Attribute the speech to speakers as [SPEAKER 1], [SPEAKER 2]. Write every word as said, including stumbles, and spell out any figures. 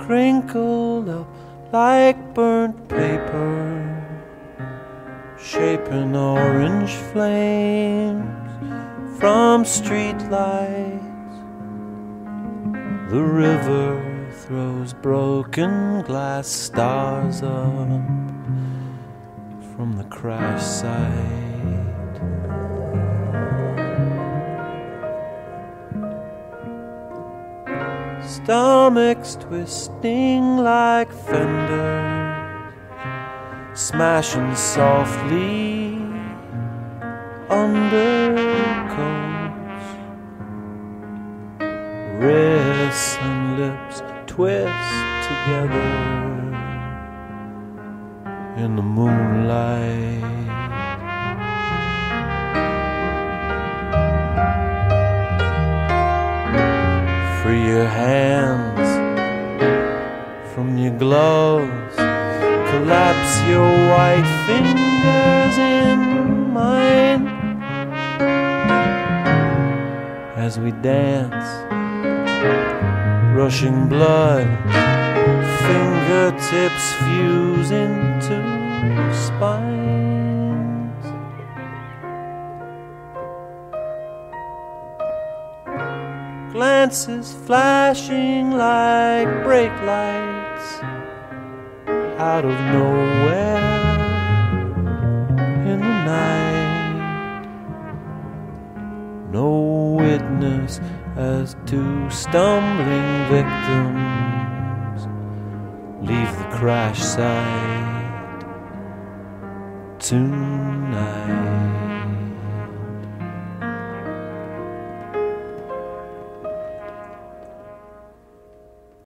[SPEAKER 1] crinkled up like burnt paper, shaping orange flames from street lights. The river throws broken glass stars up from the crash site. Stomachs twisting like fenders, smashing softly under coats. Wrists and lips twist together in the moonlight. Free your hands from your gloves, collapse your white fingers in mine as we dance, rushing blood, fingertips fuse into spines. Glances flashing like brake lights out of nowhere in the night. No witness as two stumbling victims leave the crash site tonight.